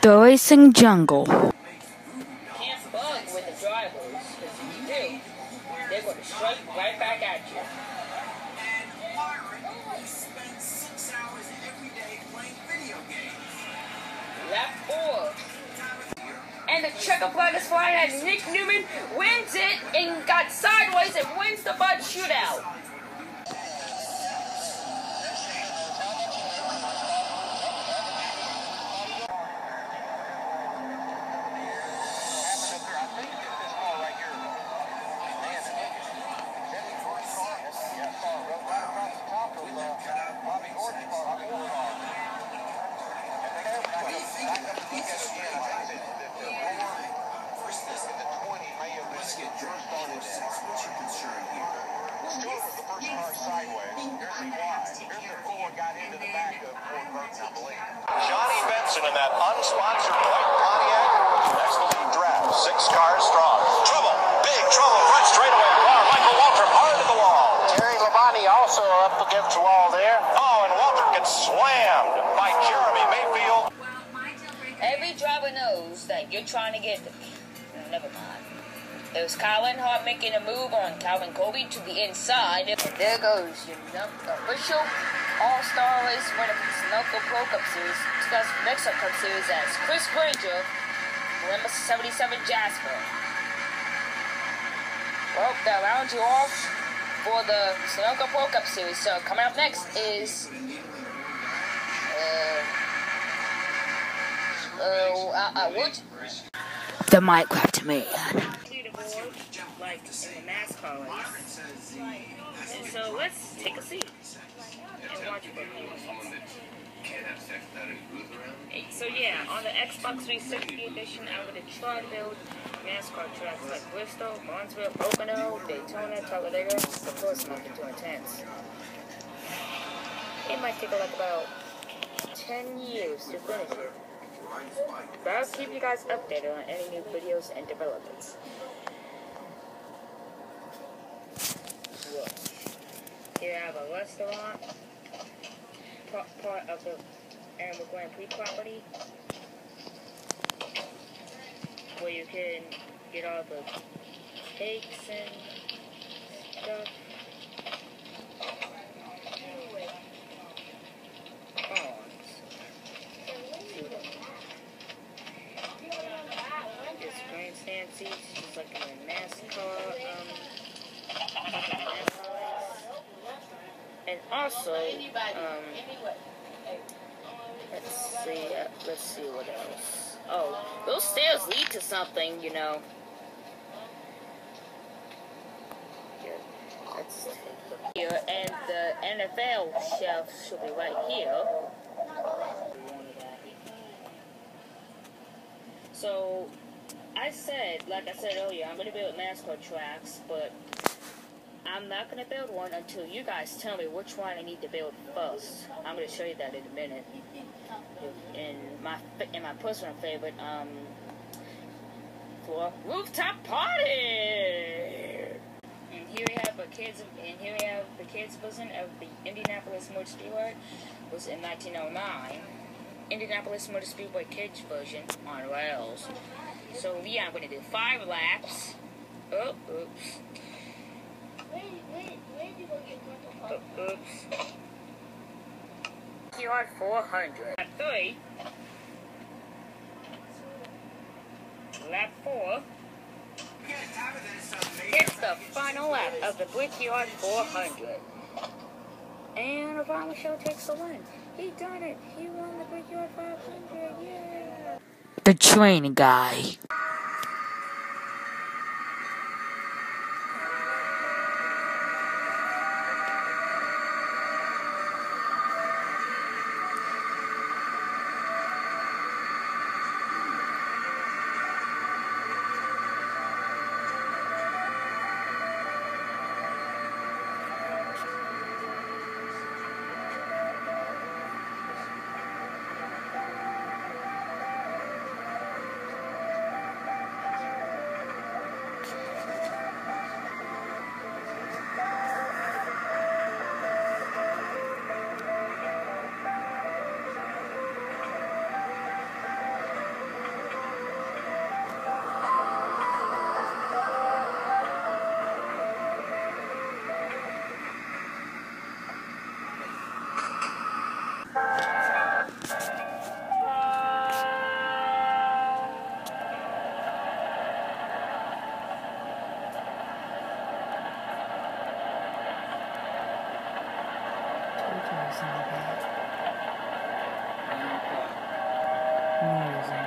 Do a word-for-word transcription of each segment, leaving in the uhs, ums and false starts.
The Racing Jungle. Can't bug with the drivers, because if you do, they're going to strike right back at you. And Byron spends six hours every day playing video games. Lap four. And the checker flag is flying as Nick Newman wins it and got sideways and wins the Bud Shootout. Johnny Benson in that unsponsored white Pontiac. Next to lead draft, six cars strong. Trouble, big trouble, front straightaway car. Michael Waltrip hard to the wall. Terry Labonte also up against the wall there. Oh, and Waltrip gets slammed by Jeremy Mayfield. Every driver knows that you're trying to get. Never mind. It was Colin Hart making a move on Calvin Colby to the inside. And there goes your official All-Star Race winner for the Sunoco Pro Cup Series, two thousand Mix-Up Cup Series, as Chris Granger, number seventy-seven Jasper. Well, that rounds you off for the Sunoco Pro Cup Series. So coming up next is uh, uh, uh, uh what? The Minecraft Man. Like in the NASCAR race. And so let's take a seat and watch for a few minutes. So yeah, on the Xbox three sixty edition, I'm going to try to build NASCAR tracks like Bristol, Martinsville, Pocono, Daytona, Talladega. Of course, nothing too intense. It might take like about ten years to finish it. But I'll keep you guys updated on any new videos and developments. Here I have a restaurant, part, part of the Animal Grand Prix property, where you can get all the cakes and stuff. This grandstand seats, just like in a NASCAR, um, and also, um, let's see, uh, let's see what else. Oh, those stairs lead to something, you know. Here, let's take a look here, and the N F L shelf should be right here. So, I said, like I said earlier, I'm going to build NASCAR tracks, but I'm not going to build one until you guys tell me which one I need to build first. I'm going to show you that in a minute. In my in my personal favorite, um, for Rooftop Party! And here we have the kids, and here we have the kids version of the Indianapolis Motor Speedway. Was in nineteen oh nine. Indianapolis Motor Speedway kids version on rails. So yeah, I'm going to do five laps. Oh, oops. Oh, oops. You're on four hundred. Lap three. Lap four. It's the final lap of the Brickyard four hundred. And Obama Show takes the win. He done it. He won the Brickyard five hundred. Yeah. The Train Guy. Amazing.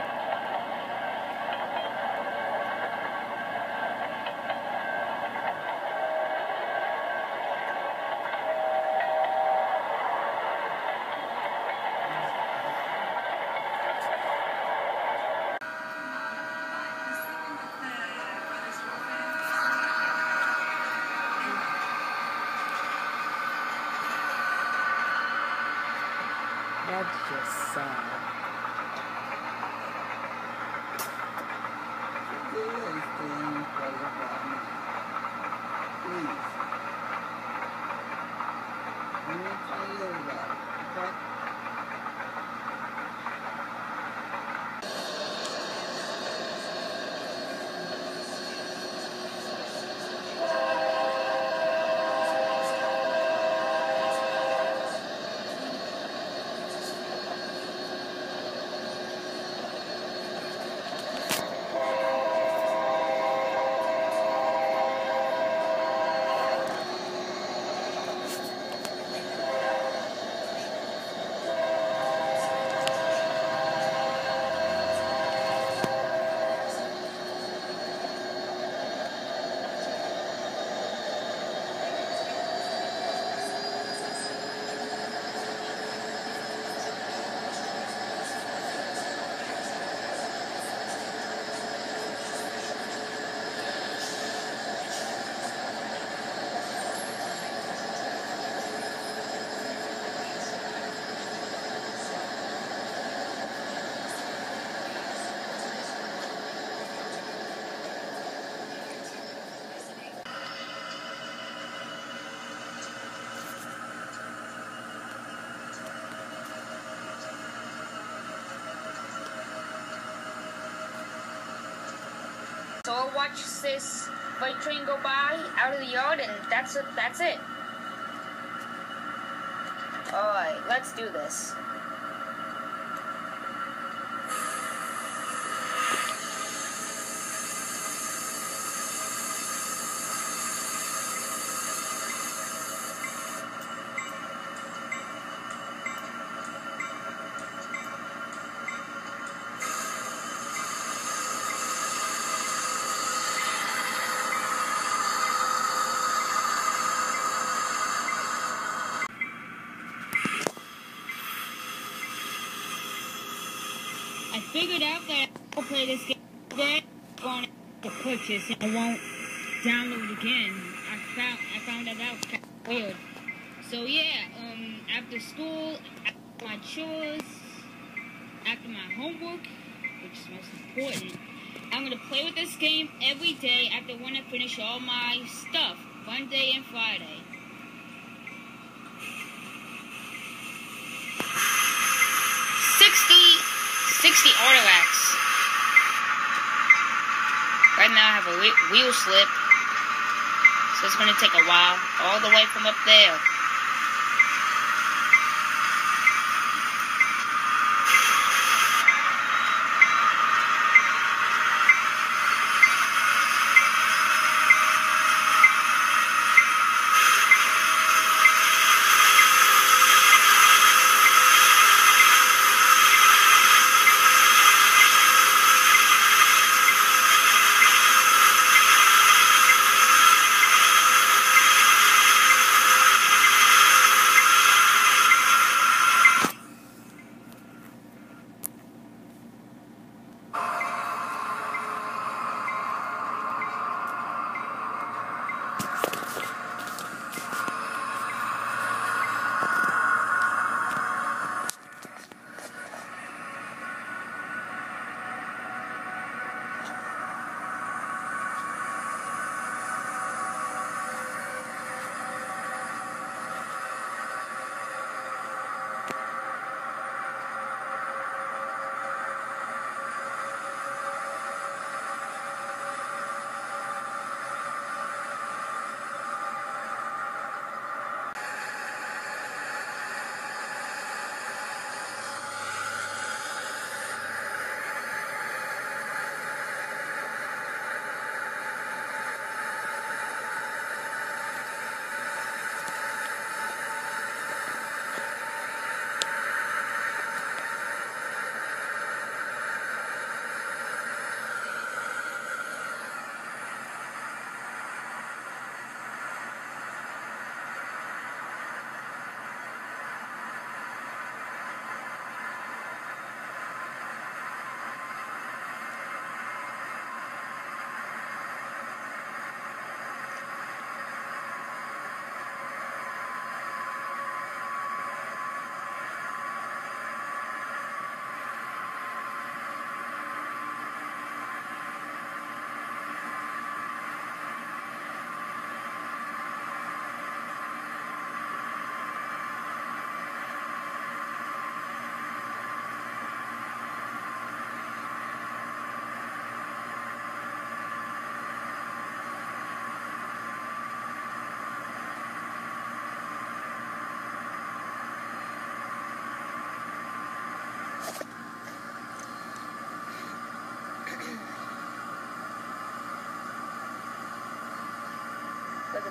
That's just sad. So I'll watch this freight train go by out of the yard, and that's it. That's it. All right, let's do this. I figured out that I'll play this game today. I'm going to purchase and I won't download again. I found I found that out kind of weird. So yeah, um, after school, after my chores, after my homework, which is most important, I'm gonna play with this game every day after when I finish all my stuff, Monday and Friday. sixty artifacts. Right now I have a wheel slip, so it's going to take a while, all the way from up there.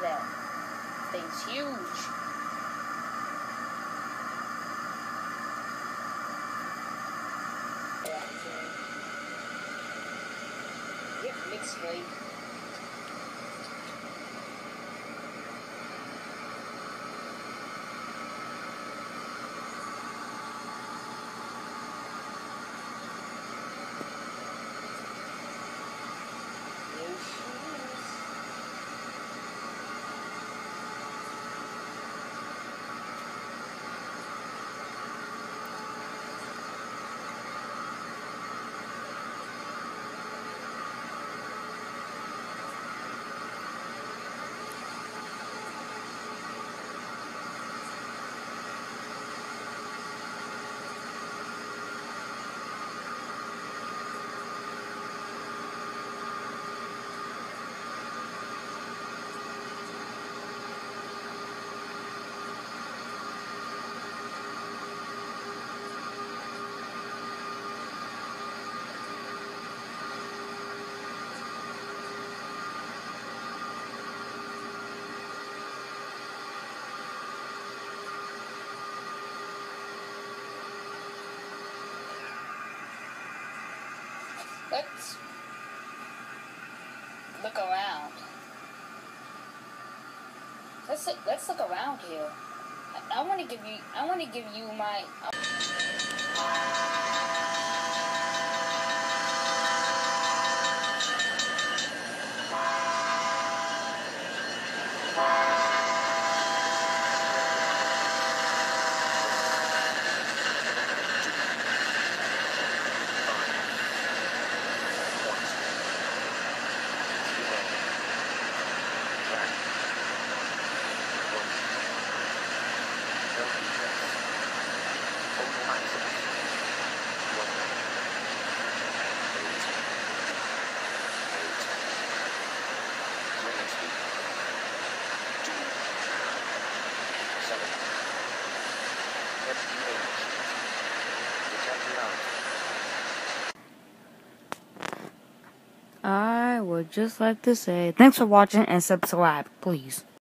that thing's huge. Yep, mixed blade. Let's look around. Let's let's look around here. I, I want to give you. I want to give you my. I would just like to say thanks for watching and subscribe, please.